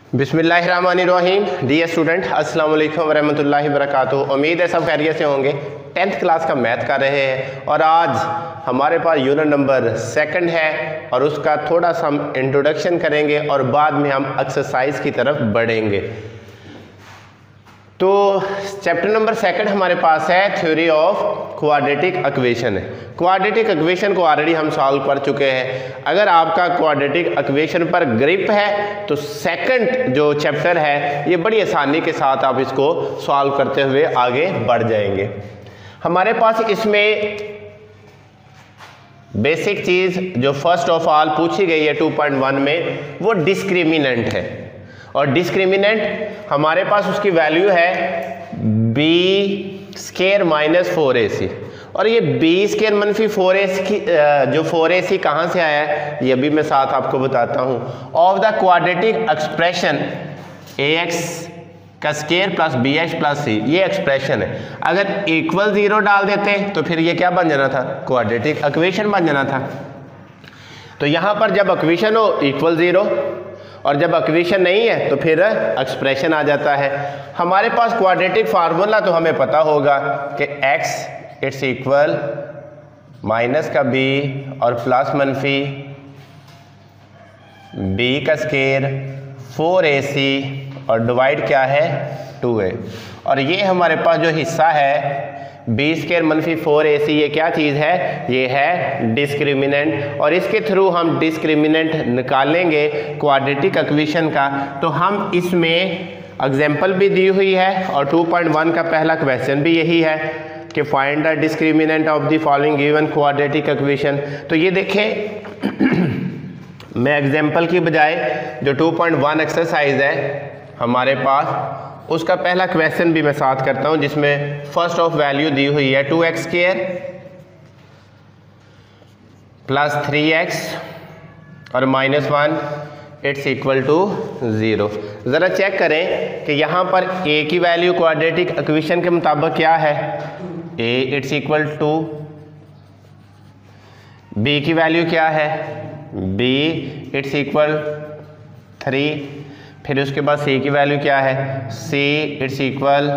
बिस्मिल्लाहिर्रहमानिर्रहीम। Dear student, अस्सलाम वालेकुम वरहमतुल्लाहि वबरकातुहू। उम्मीद है सब खैरियत से होंगे। 10th क्लास का मैथ कर रहे हैं और आज हमारे पास यूनिट नंबर 2 है और उसका थोड़ा सा हम इंट्रोडक्शन करेंगे और बाद में हम एक्सरसाइज की तरफ बढ़ेंगे। तो चैप्टर नंबर 2 हमारे पास है थ्योरी ऑफ क्वाड्रेटिक इक्वेशन है। क्वाड्रेटिक इक्वेशन को ऑलरेडी हम सॉल्व कर चुके हैं। अगर आपका क्वाड्रेटिक इक्वेशन पर ग्रिप है तो सेकंड जो चैप्टर है ये बड़ी आसानी के साथ आप इसको सॉल्व करते हुए आगे बढ़ जाएंगे। हमारे पास इसमें बेसिक चीज जो फर्स्ट ऑफ ऑल पूछी गई है 2.1 में वो डिस्क्रिमिनेंट है और डिस्क्रिमिनेंट हमारे पास उसकी वैल्यू है b² माइनस 4ac और ये b² मनफी 4ac की जो 4ac कहाँ से आया है ये भी मैं साथ आपको बताता हूँ। Of the quadratic expression ax का square plus bx plus c ये एक्सप्रेशन है। अगर इक्वल 0 डाल देते तो फिर ये क्या बन जाना था, क्वाड्रेटिक इक्वेशन बन जाना था। तो यहाँ पर जब इक्वेशन हो इक्वल 0 और जब इक्वेशन नहीं है तो फिर एक्सप्रेशन आ जाता है। हमारे पास क्वाड्रेटिक फार्मूला तो हमें पता होगा कि x इट्स इक्वल माइनस का b और प्लस मनफी b का स्केयर 4ac और डिवाइड क्या है 2a। और ये हमारे पास जो हिस्सा है b² मनफी 4ac ये क्या चीज़ है, ये है डिस्क्रिमिनेंट। और इसके थ्रू हम डिस्क्रिमिनेंट निकालेंगे क्वाड्रेटिक इक्वेशन का। तो हम इसमें एग्जाम्पल भी दी हुई है और 2.1 का पहला क्वेश्चन भी यही है कि find the discriminant of the following given quadratic equation. तो ये देखें मैं एग्जाम्पल की बजाय जो 2.1 एक्सरसाइज है हमारे पास उसका पहला क्वेश्चन भी मैं साथ करता हूं जिसमें फर्स्ट ऑफ वैल्यू दी हुई है 2x² प्लस 3x और -1 इट्स इक्वल टू 0। ज़रा चेक करें कि यहाँ पर a की वैल्यू क्वाड्रेटिक इक्वेशन के मुताबिक क्या है, a it's equal to, b की वैल्यू क्या है, b इट्स इक्वल 3, फिर उसके बाद c की वैल्यू क्या है, c इट्स इक्वल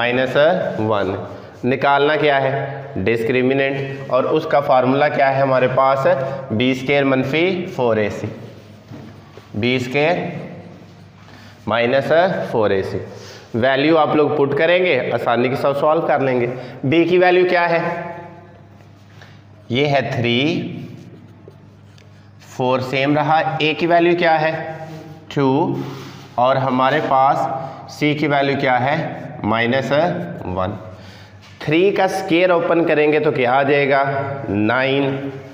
-1। निकालना क्या है, डिस्क्रिमिनेंट, और उसका फार्मूला क्या है हमारे पास, b² मनफी 4ac, b² minus 4ac। Value आप लोग पुट करेंगे आसानी के साथ सॉल्व कर लेंगे। b की वैल्यू क्या है, ये है 3, 4 सेम रहा, a की वैल्यू क्या है 2 और हमारे पास c की वैल्यू क्या है -1। 3 का स्केयर ओपन करेंगे तो क्या आ जाएगा 9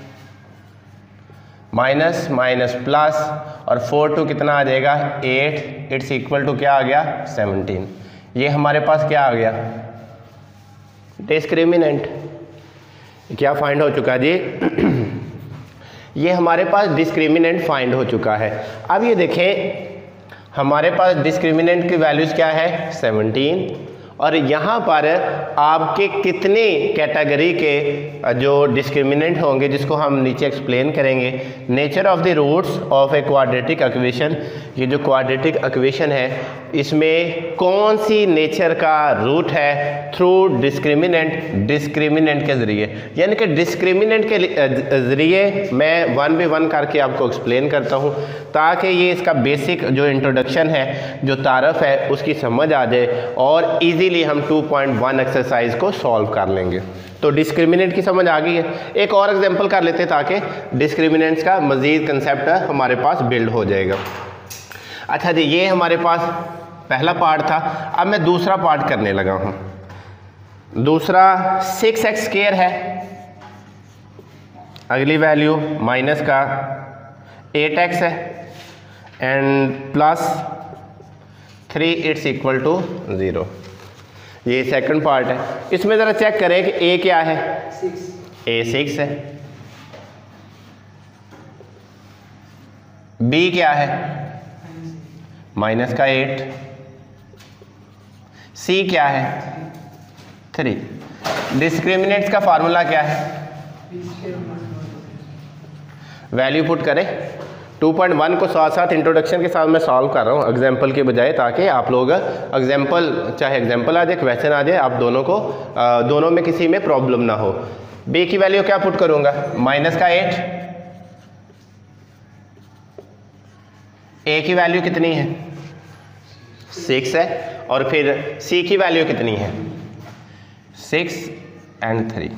माइनस माइनस प्लस और 4 2 कितना आ जाएगा 8 इट्स इक्वल टू क्या आ गया 17। ये हमारे पास क्या आ गया, डिस्क्रिमिनेंट। क्या फाइंड हो चुका जी ये हमारे पास डिस्क्रिमिनेंट फाइंड हो चुका है। अब ये देखें हमारे पास डिस्क्रिमिनेंट की वैल्यूज़ क्या है 17 और यहाँ पर आपके कितने कैटेगरी के जो डिस्क्रिमिनेंट होंगे जिसको हम नीचे एक्सप्लेन करेंगे। Nature of the roots of a quadratic equation, ये जो क्वाड्रेटिक इक्वेशन है इसमें कौन सी नेचर का रूट है, थ्रू डिस्क्रिमिनेंट के ज़रिए, यानी कि डिस्क्रिमिनेंट के ज़रिए मैं 1 बाय 1 करके आपको एक्सप्लेन करता हूँ ताकि ये इसका बेसिक जो इंट्रोडक्शन है, जो तारफ़ है उसकी समझ आ जाए और इजीली हम 2.1 एक्सरसाइज को सॉल्व कर लेंगे। तो डिस्क्रिमिनेंट की समझ आ गई है। एक और एग्जांपल कर लेते हैं ताकि डिस्क्रिमिनेंट्स का मज़ीद कंसेप्ट हमारे पास बिल्ड हो जाएगा। अच्छा जी, ये हमारे पास पहला पार्ट था। अब मैं दूसरा पार्ट करने लगा हूँ। दूसरा 6x² है, अगली वैल्यू माइनस का 8x है and plus 3 it's equal to 0। ये सेकंड पार्ट है। इसमें ज़रा चेक करें कि a क्या है, a 6 है, b क्या है माइनस का 8, c क्या है 3। डिस्क्रिमिनेंट्स का फार्मूला क्या है, वैल्यू पुट करें 2.1 को साथ साथ इंट्रोडक्शन के साथ मैं सॉल्व कर रहा हूँ एग्जाम्पल के बजाय, ताकि आप लोग एग्जाम्पल चाहे एग्जाम्पल आ जाए क्वेश्चन आ जाए, आप दोनों को दोनों में किसी में प्रॉब्लम ना हो। बी की वैल्यू क्या पुट करूँगा, माइनस का 8, ए की वैल्यू कितनी है 6 है, और फिर सी की वैल्यू कितनी है 6 and 3।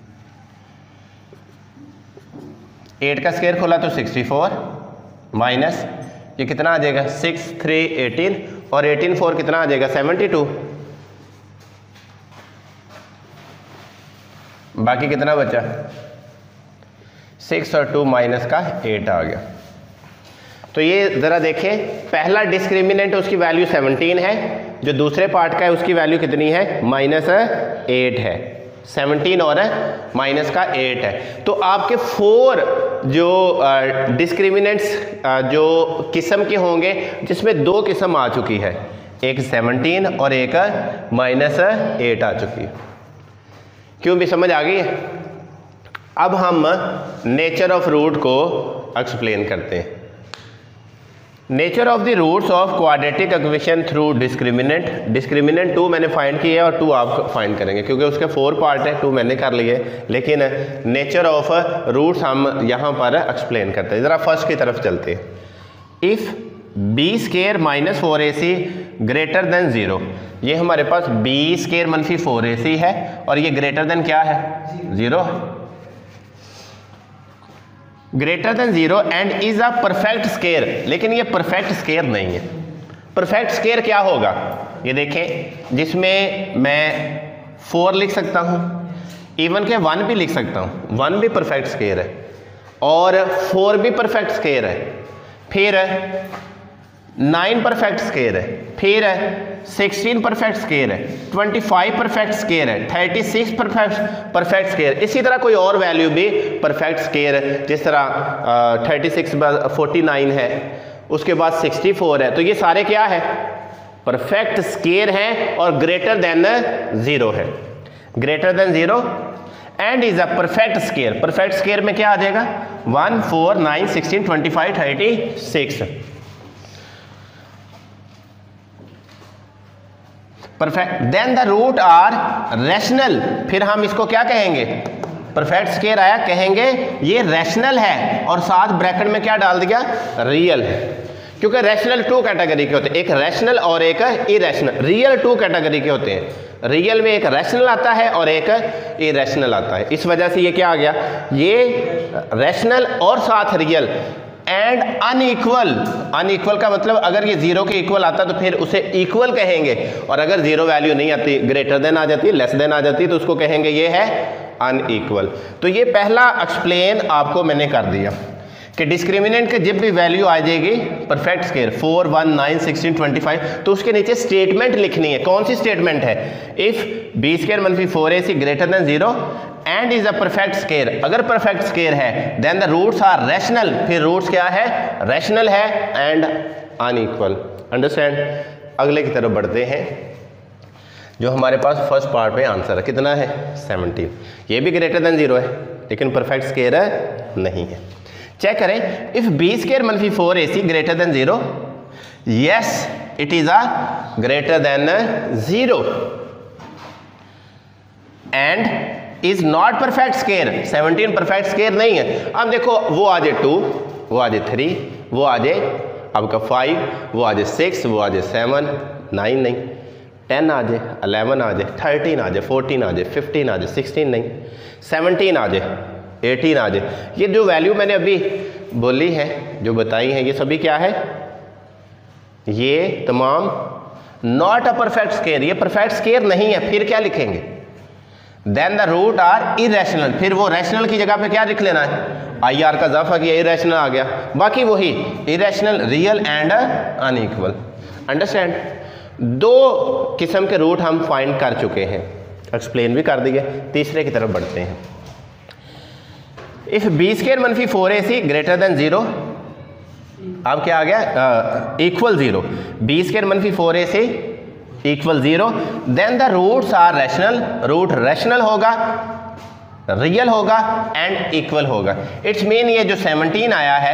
8 का स्क्वायर खोला तो 64 माइनस ये कितना आ जाएगा 6 3 18, और 18 4 कितना आ जाएगा 72। बाकी कितना बचा 6 और 2 माइनस का 8 आ गया। तो ये ज़रा देखें, पहला डिस्क्रिमिनेंट उसकी वैल्यू 17 है, जो दूसरे पार्ट का है उसकी वैल्यू कितनी है -8 है। 17 और माइनस का 8 है। तो आपके 4 जो डिस्क्रिमिनेंट्स जो किस्म के होंगे, जिसमें 2 किस्म आ चुकी है, एक 17 और एक -8 आ चुकी है। क्यों भी समझ आ गई है? अब हम नेचर ऑफ रूट को एक्सप्लेन करते हैं। Nature of the roots of quadratic equation through discriminant. Discriminant 2 मैंने फाइंड किया है और 2 आप फाइंड करेंगे, क्योंकि उसके 4 पार्ट है, 2 मैंने कर लिए, लेकिन नेचर ऑफ रूट्स हम यहाँ पर एक्सप्लेन करते हैं। ज़रा फर्स्ट की तरफ चलते हैं। If B square -4ac greater than 0, ये हमारे पास बी स्केयर -4ac है और ये ग्रेटर देन क्या है 0, greater than 0 and is a perfect square. लेकिन ये परफेक्ट स्केयर नहीं है। परफेक्ट स्केयर क्या होगा, ये देखें, जिसमें मैं 4 लिख सकता हूँ, इवन के 1 भी लिख सकता हूँ, 1 भी परफेक्ट स्केयर है और 4 भी परफेक्ट स्केयर है, फिर 9 परफेक्ट स्केयर है, फिर 16 परफेक्ट स्केयर है, 25 परफेक्ट स्केयर है, 36 परफेक्ट स्केयर। इसी तरह कोई और वैल्यू भी परफेक्ट स्केयर, जिस तरह 36 49 है, उसके बाद 64 है। तो ये सारे क्या है, परफेक्ट स्केयर हैं और ग्रेटर देन 0 है। Greater than 0 and is a perfect square. Perfect square में क्या आ जाएगा 1 4 9 16 25 36 perfect. Then the root are rational. फिर हम इसको क्या कहेंगे, परफेक्ट स्केयर आया, कहेंगे ये रैशनल है, और साथ ब्रैकेट में क्या डाल दिया, रियल है। क्योंकि रैशनल 2 कैटेगरी के होते हैं, एक रैशनल और एक इरेशनल। रियल 2 कैटेगरी के होते हैं। रियल में एक रैशनल आता है और एक इरेशनल आता है। इस वजह से ये क्या आ गया, ये रैशनल और साथ रियल एंड अनइक्वल। अनइक्वल का मतलब अगर ये 0 के इक्वल आता तो फिर उसे इक्वल कहेंगे, और अगर 0 वैल्यू नहीं आती, ग्रेटर देन आ जाती, लेस देन आ जाती, तो उसको कहेंगे ये है अनइक्वल। तो ये पहला एक्सप्लेन आपको मैंने कर दिया कि डिस्क्रिमिनेंट के जब भी वैल्यू आ जाएगी परफेक्ट स्केयर 4 1 9 16 25, तो उसके नीचे स्टेटमेंट लिखनी है। कौन सी स्टेटमेंट है, if B square -4ac greater than 0 and is a perfect square. अगर परफेक्ट स्केयर है then the roots are rational. फिर रूट्स क्या है, रैशनल है एंड अनइक्वल। अंडरस्टैंड। अगले की तरफ बढ़ते हैं। जो हमारे पास फर्स्ट पार्ट में आंसर है कितना है 17, ये भी ग्रेटर देन 0 है, लेकिन परफेक्ट स्केयर नहीं है। चेक करें, if B square -4ac greater than 0, yes it is a greater than 0 and is not perfect square. 17 perfect square नहीं है। अब देखो, वो आ जाए 2, वो आ जाए 3, वो आ जाए आपका 5, वो आ जाए 6, वो आ जाए 7 9 नहीं, 10 आ जाए, 11 आ जाए, 13 आ जाए, 14 आ जाए, 15 आ जाए, 16 नहीं, 17 आ जाए, 18 आ जाए। ये जो वैल्यू मैंने अभी बोली है, जो बताई है, ये सभी क्या है, ये तमाम नॉट अ परफेक्ट स्केयर। ये परफेक्ट स्केयर नहीं है। फिर क्या लिखेंगे, then the root are irrational. फिर वो रैशनल की जगह पे क्या लिख लेना है, आई आर का इजाफा किया, इरेशनल आ गया। बाकी वही irrational, real and unequal. Understand. 2 किस्म के रूट हम फाइंड कर चुके हैं, एक्सप्लेन भी कर दिए। तीसरे की तरफ बढ़ते हैं। If B square -4ac greater than 0, अब क्या आ गया, equal 0। B square -4ac equal 0, then the roots are rational. Root rational होगा, रियल होगा एंड इक्वल होगा। इट्स मीन ये जो 17 आया है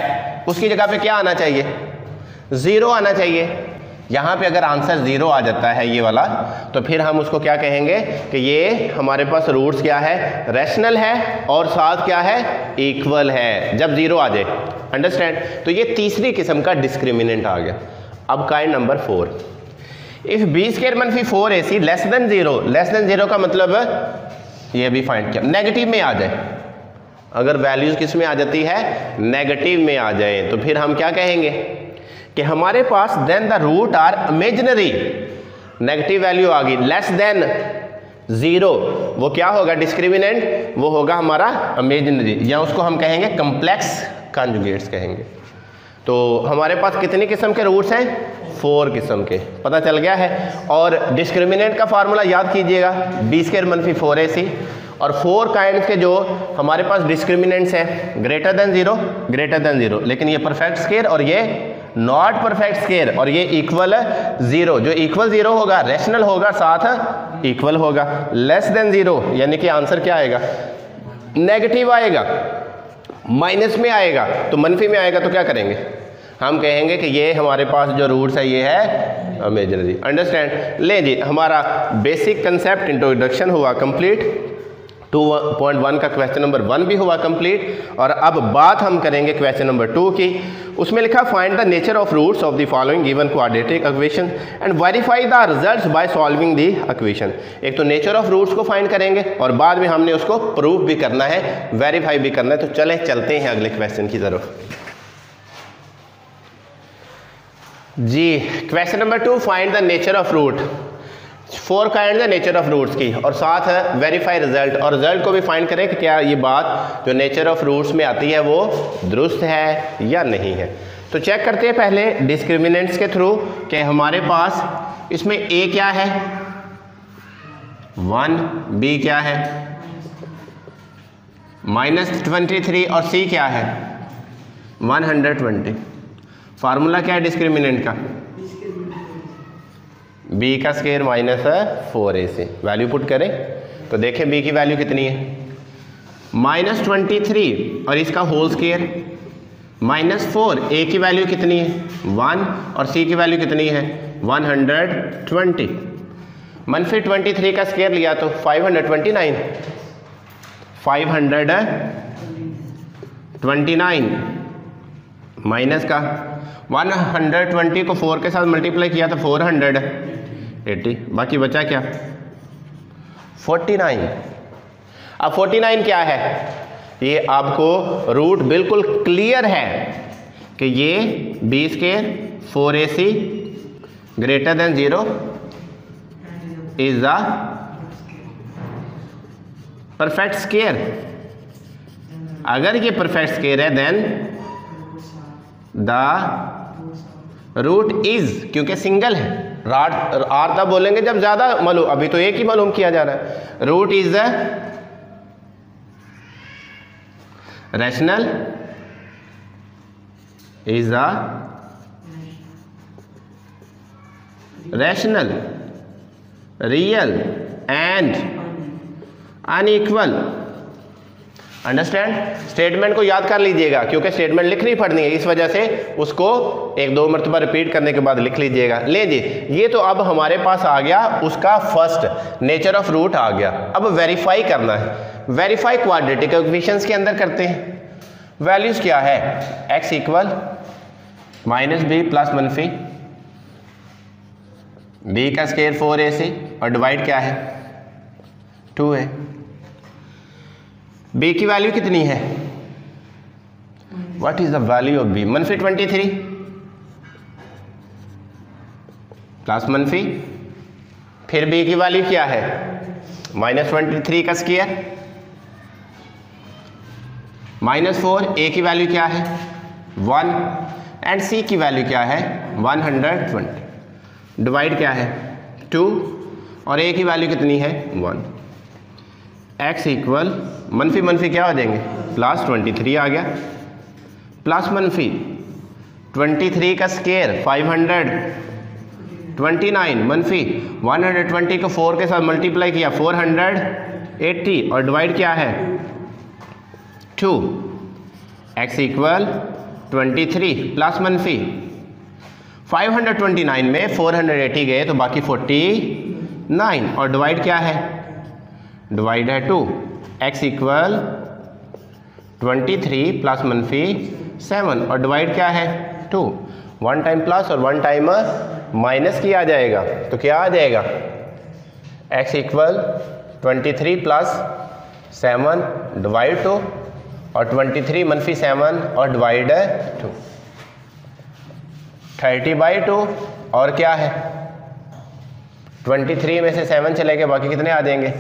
उसकी जगह पे क्या आना चाहिए, 0 आना चाहिए। यहाँ पे अगर आंसर 0 आ जाता है ये वाला, तो फिर हम उसको क्या कहेंगे कि ये हमारे पास रूट्स क्या है, रैशनल है और साथ क्या है, इक्वल है, जब 0 आ जाए। अंडरस्टैंड। तो ये तीसरी किस्म का डिस्क्रिमिनेंट आ गया। अब kind number 4, if B square मनफी 4ac less than 0, less than 0 का मतलब ये भी फाइंड किया, नेगेटिव में आ जाए। अगर वैल्यूज किस में आ जाती है, नेगेटिव में आ जाए, तो फिर हम क्या कहेंगे कि हमारे पास then the root are imaginary, negative value आ गई, लेस देन 0, वो क्या होगा, डिस्क्रिमिनेंट, वो होगा हमारा इमेजिनरी, या उसको हम कहेंगे कॉम्प्लेक्स कॉन्जुगेट्स कहेंगे। तो हमारे पास कितनी किस्म के रूट्स हैं, 4 किस्म के, पता चल गया है। और डिस्क्रिमिनेंट का फार्मूला याद कीजिएगा, बी स्क्वायर मनफी 4ac, और 4 काइंड के जो हमारे पास डिस्क्रिमिनेंट्स हैं, ग्रेटर देन 0, ग्रेटर देन 0, लेकिन ये परफेक्ट स्क्वायर और ये नॉट परफेक्ट स्क्वायर, और ये इक्वल 0, जो इक्वल 0 होगा रैशनल होगा, साथ इक्वल होगा। लेस देन 0 यानी कि आंसर क्या आएगा, नेगेटिव आएगा, माइनस में आएगा, तो मनफी में आएगा, तो क्या करेंगे, हम कहेंगे कि ये हमारे पास जो रूट्स है ये है इमेजिनरी। अंडरस्टैंड। ले जी, हमारा बेसिक कंसेप्ट इंट्रोडक्शन हुआ कंप्लीट, 2.1 का क्वेश्चन नंबर 1 भी हुआ कंप्लीट। और अब बात हम करेंगे क्वेश्चन नंबर 2 की। उसमें लिखा find the nature of roots of the following given quadratic equation and verify the results by solving the equation. एक तो नेचर ऑफ रूट्स को फाइंड करेंगे और बाद में हमने उसको प्रूव भी करना है, वेरीफाई भी करना है। तो चलते हैं अगले क्वेश्चन की तरफ जी। Question number 2, find the nature of root. 4 kind है नेचर ऑफ रूट्स की, और साथ है वेरीफाई रिजल्ट, और रिजल्ट को भी फाइंड करें कि क्या ये बात जो नेचर ऑफ रूट्स में आती है वो दुरुस्त है या नहीं है। तो चेक करते हैं पहले डिस्क्रिमिनेंट्स के थ्रू कि हमारे पास इसमें ए क्या है 1, बी क्या है -23 और सी क्या है 120। फार्मूला क्या है डिस्क्रिमिनेंट का, b का स्क्वायर -4ac। वैल्यू पुट करें तो देखें b की वैल्यू कितनी है -23 और इसका होल स्क्वायर -4, a की वैल्यू कितनी है 1 और c की वैल्यू कितनी है 120। -23 का स्क्वायर लिया तो 529, 529 माइनस का 120 को 4 के साथ मल्टीप्लाई किया तो 480, बाकी बचा क्या 49। अब 49 क्या है, ये आपको रूट बिल्कुल क्लियर है कि ये b square 4ac greater than 0 is the perfect square. अगर ये परफेक्ट स्क्वायर है देन द रूट इज, क्योंकि सिंगल है, आर तब बोलेंगे जब ज्यादा मालूम, अभी तो एक ही मालूम किया जा रहा है। Root is the rational is the rational real and unequal. Understand. Statement को याद कर लीजिएगा क्योंकि स्टेटमेंट लिखनी पड़नी है, इस वजह से उसको 1-2 मरतबा रिपीट करने के बाद लिख लीजिएगा। ले जी, ये तो अब हमारे पास आ गया उसका फर्स्ट नेचर ऑफ रूट आ गया। अब वेरीफाई करना है, वेरीफाई क्वाड्रेटिक इक्वेशंस के अंदर करते हैं। वैल्यूज क्या है, x इक्वल -b प्लस मनफी b का स्क्वायर 4ac और डिवाइड क्या है 2 है। b की वैल्यू कितनी है, what is the value of b, -23 plus मनफी, फिर b की वैल्यू क्या है -23 का स्क्वायर -4, a की वैल्यू क्या है 1 एंड c की वैल्यू क्या है 120, डिवाइड क्या है 2 और a की वैल्यू कितनी है 1। x इक्वल मनफी क्या हो जाएंगे +23 आ गया, प्लस मनफी 23 का स्क्वायर 529 मनफी 120 को 4 के साथ मल्टीप्लाई किया 480 और डिवाइड क्या है 2। x इक्वल 23 प्लस मनफी 529 में 480 गए तो बाकी 49 और डिवाइड क्या है, डिवाइड है 2, x इक्वल 23 प्लस मनफी 7 और डिवाइड क्या है 2, 1 टाइम प्लस और 1 टाइम माइनस किया आ जाएगा तो क्या आ जाएगा, x इक्वल 23 प्लस 7 डिवाइड 2 और 23 मनफी 7 और डिवाइड 2, 30/2 और क्या है 23 में से 7 चले गए बाकी कितने आ जाएंगे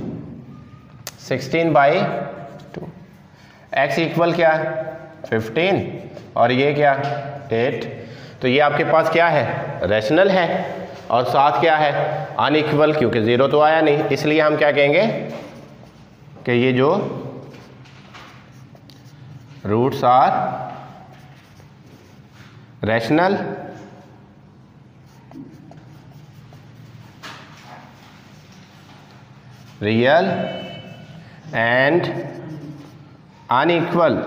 16/2, x इक्वल क्या 15 और ये क्या 8। तो ये आपके पास क्या है, रैशनल है और साथ क्या है अनइक्वल, क्योंकि 0 तो आया नहीं, इसलिए हम क्या कहेंगे कि ये जो roots are rational real and unequal.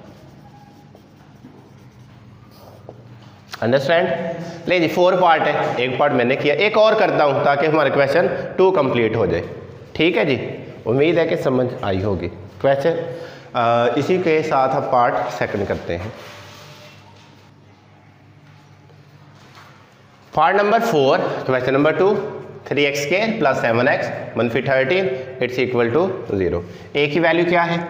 Understand. ले जी 4 पार्ट है, एक पार्ट मैंने किया, एक और करता हूं ताकि हमारा क्वेश्चन 2 कंप्लीट हो जाए। ठीक है जी, उम्मीद है कि समझ आई होगी क्वेश्चन। इसी के साथ अब पार्ट सेकंड करते हैं। Part number 4, question number 2, 3x² plus 7x मनफी 13 इट्स इक्वल टू 0। ए की वैल्यू क्या है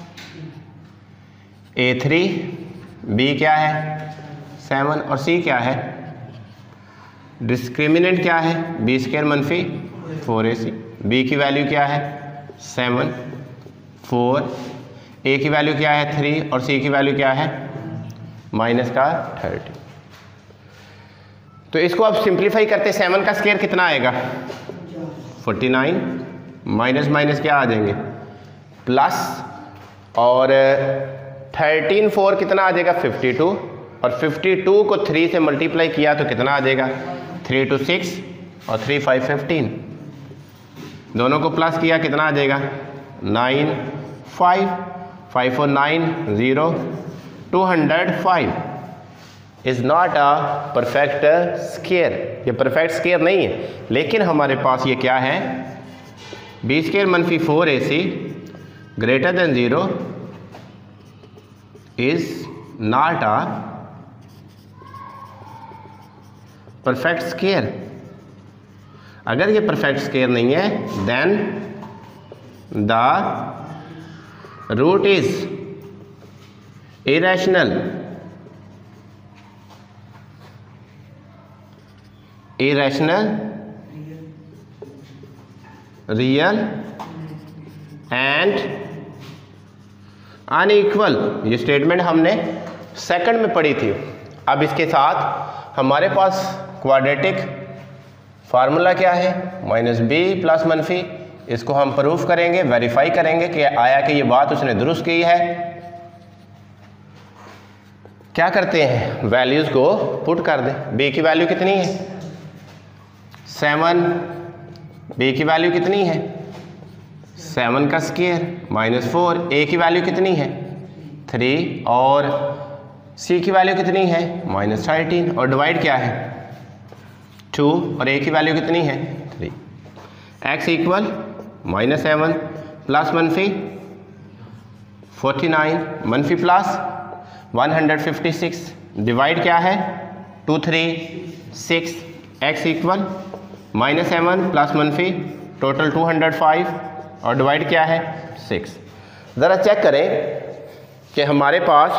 A3, B क्या है 7 और C क्या है, डिस्क्रिमिनेंट क्या है B² मनफी 4AC। B की वैल्यू क्या है 7, 4, A की वैल्यू क्या है 3 और C की वैल्यू क्या है माइनस का 30। तो इसको अब सिंप्लीफाई करते, 7 का स्क्वायर कितना आएगा 49, माइनस माइनस क्या आ जाएंगे प्लस, और 13 4 कितना आ जाएगा 52, और 52 को 3 से मल्टीप्लाई किया तो कितना आ जाएगा 3 2 6 और 3 5 15, दोनों को प्लस किया कितना आ जाएगा 9 5 5 4 9 0 205 is not a perfect square. ये परफेक्ट स्क्वायर नहीं है, लेकिन हमारे पास ये क्या है B² मनफी 4AC greater than 0 is not a perfect square. अगर ये परफेक्ट स्क्वायर नहीं है then the root is irrational, irrational real and unequal. ये स्टेटमेंट हमने सेकंड में पढ़ी थी। अब इसके साथ हमारे पास क्वाड्रेटिक फार्मूला क्या है -b प्लस मनफी, इसको हम प्रूफ करेंगे, वेरीफाई करेंगे कि आया कि ये बात उसने दुरुस्त की है। क्या करते हैं वैल्यूज को पुट कर दें। b की वैल्यू कितनी है 7, b की वैल्यू कितनी है 7 का स्क्वायर -4, a की वैल्यू कितनी है 3 और c की वैल्यू कितनी है -13 और डिवाइड क्या है 2 और a की वैल्यू कितनी है 3। x इक्वल -7 प्लस मनफी 49 मनफी प्लस 156 डिवाइड क्या है 2 3 6 x इक्वल -7 प्लस मनफी टोटल 205 और डिवाइड क्या है 6। ज़रा चेक करें कि हमारे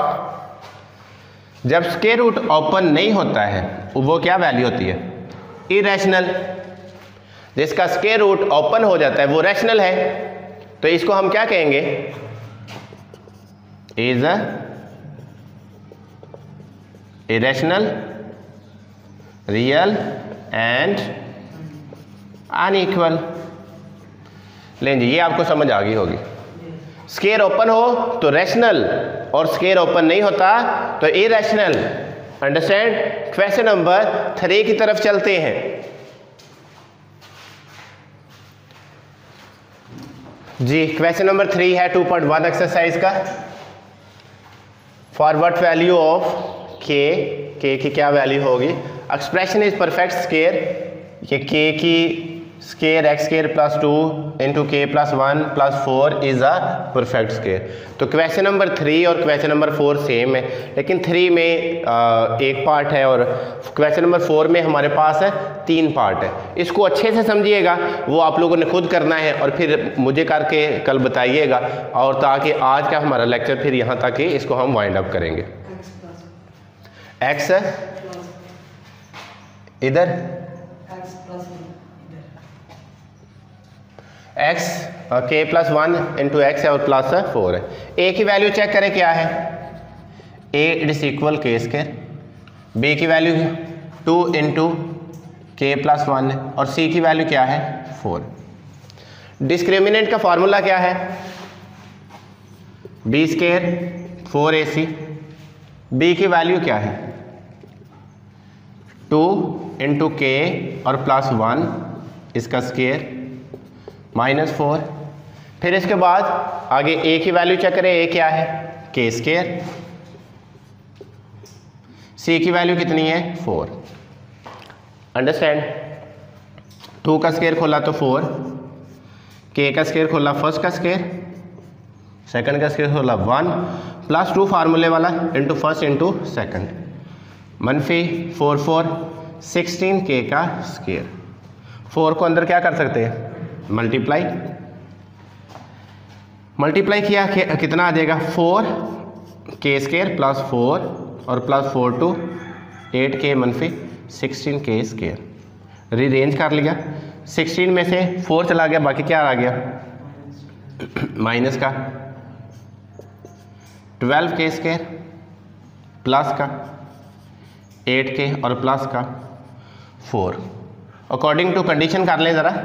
पास जब स्क्वायर रूट ओपन नहीं होता है वो क्या वैल्यू होती है इरेशनल। जिसका स्क्वायर रूट ओपन हो जाता है वो रैशनल है, तो इसको हम क्या कहेंगे is irrational real and unequal. लें जी, ये आपको समझ आ गई होगी। स्क्वायर ओपन हो तो रैशनल और स्क्वायर ओपन नहीं होता तो इरेशनल। अंडरस्टैंड। क्वेश्चन नंबर 3 की तरफ चलते हैं। जी क्वेश्चन नंबर 3 है 2.1 एक्सरसाइज का। फॉर व्हाट वैल्यू ऑफ के की क्या वैल्यू होगी, एक्सप्रेशन इज परफेक्ट स्क्वायर, ये के की square X square plus 2 into K plus 1 plus 4 is a perfect square. तो क्वेश्चन नंबर 3 और क्वेश्चन नंबर 4 सेम है, लेकिन 3 में एक पार्ट है और क्वेश्चन नंबर 4 में हमारे पास है 3 पार्ट है। इसको अच्छे से समझिएगा, वो आप लोगों ने खुद करना है और फिर मुझे करके कल बताइएगा, और ताकि आज का हमारा लेक्चर फिर यहाँ तक ही इसको हम वाइंड अप करेंगे। एक्स इधर एक्स के प्लस 1 इंटू एक्स है और प्लस 4 है। ए की वैल्यू चेक करें क्या है, A is equal K square, B की वैल्यू 2 इंटू के प्लस 1 है और सी की वैल्यू क्या है 4। डिस्क्रिमिनेंट का फॉर्मूला क्या है, बी स्क्वायर 4ac, बी की वैल्यू क्या है 2 इंटू के और प्लस 1 इसका स्क्वायर -4। फिर इसके बाद आगे ए की वैल्यू चेक करें, ए क्या है के स्क्वायर, सी की वैल्यू कितनी है 4। अंडरस्टैंड, 2 का स्क्वायर खोला तो 4, के का स्क्वायर खोला फर्स्ट का स्क्वायर, सेकंड का स्क्वायर खोला 1 प्लस 2 फार्मूले वाला इंटू फर्स्ट इंटू सेकंड, -4 16 के का स्क्वायर। 4 को अंदर क्या कर सकते हैं मल्टीप्लाई किया कितना आ जाएगा 4 के स्क्वायर प्लस 4 और प्लस 4 टू 8 के -16 के स्क्वायर। रीअरेंज कर लिया, 16 में से 4 चला गया, बाकी क्या आ गया माइनस का 12 के स्क्वायर प्लस का 8 के और प्लस का 4। अकॉर्डिंग टू कंडीशन कर लें ज़रा,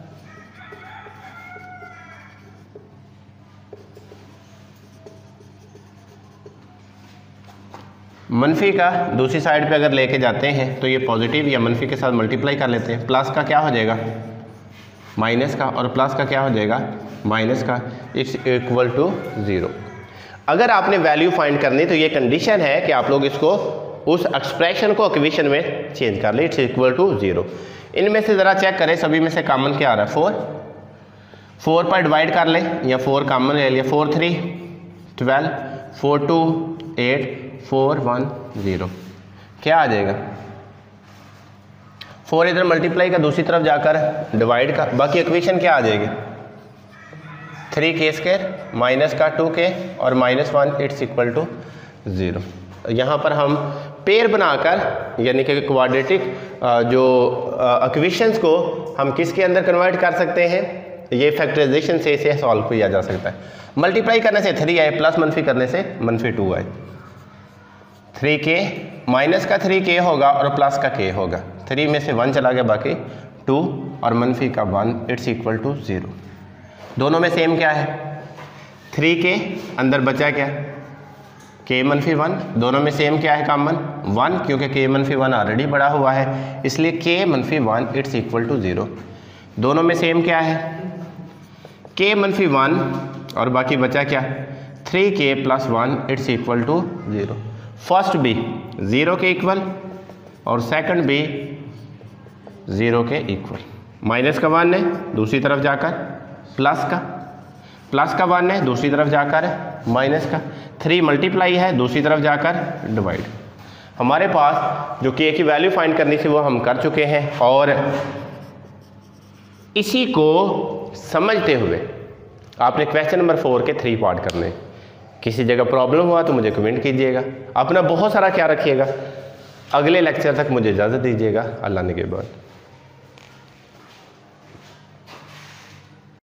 मनफी का दूसरी साइड पे अगर लेके जाते हैं तो ये पॉजिटिव या मनफी के साथ मल्टीप्लाई कर लेते हैं, प्लस का क्या हो जाएगा माइनस का और प्लस का क्या हो जाएगा माइनस का, इट्स इक्वल टू 0। अगर आपने वैल्यू फाइंड करनी तो ये कंडीशन है कि आप लोग इसको उस एक्सप्रेशन को इक्वेशन में चेंज कर ले, इट्स इक्वल टू 0। इनमें से ज़रा चेक करें सभी में से कॉमन क्या आ रहा है 4 पर डिवाइड कर लें या 4 कॉमन ले लिया, 4 3 12 4 2 8 4 1 0 क्या आ जाएगा 4 इधर मल्टीप्लाई का दूसरी तरफ जाकर डिवाइड का, बाकी इक्वेशन क्या आ जाएगी 3 के स्क्वायर माइनस का 2 के और -1 इट्स इक्वल टू 0। यहाँ पर हम पेयर बनाकर यानी कि क्वाड्रेटिक जो इक्वेशंस को हम किसके अंदर कन्वर्ट कर सकते हैं, ये फैक्टराइजेशन से इसे सॉल्व किया जा सकता है। मल्टीप्लाई करने से 3 आए प्लस मनफी करने से -2 आए, 3 के माइनस का 3 के होगा और प्लस का के होगा, 3 में से 1 चला गया बाकी 2 और मनफी का 1 इट्स इक्वल टू 0। दोनों में सेम क्या है 3 के अंदर बचा क्या के -1, दोनों में सेम क्या है कॉमन 1 क्योंकि के -1 ऑलरेडी बड़ा हुआ है इसलिए के -1 इट्स इक्वल टू 0। दोनों में सेम क्या है के -1 और बाकी बचा क्या 3k + 1 it's equal to 0। First भी 0 के इक्वल और सेकंड भी 0 के इक्वल, माइनस का 1 है दूसरी तरफ जाकर प्लस का 1 है दूसरी तरफ जाकर माइनस का, 3 मल्टीप्लाई है दूसरी तरफ जाकर डिवाइड। हमारे पास जो के की वैल्यू फाइंड करनी थी वो हम कर चुके हैं और इसी को समझते हुए आपने क्वेश्चन नंबर 4 के 3 पार्ट करने हैं। किसी जगह प्रॉब्लम हुआ तो मुझे कमेंट कीजिएगा, अपना बहुत सारा ख्याल रखिएगा। अगले लेक्चर तक मुझे इजाज़त दीजिएगा, अल्लाह ने के बाद।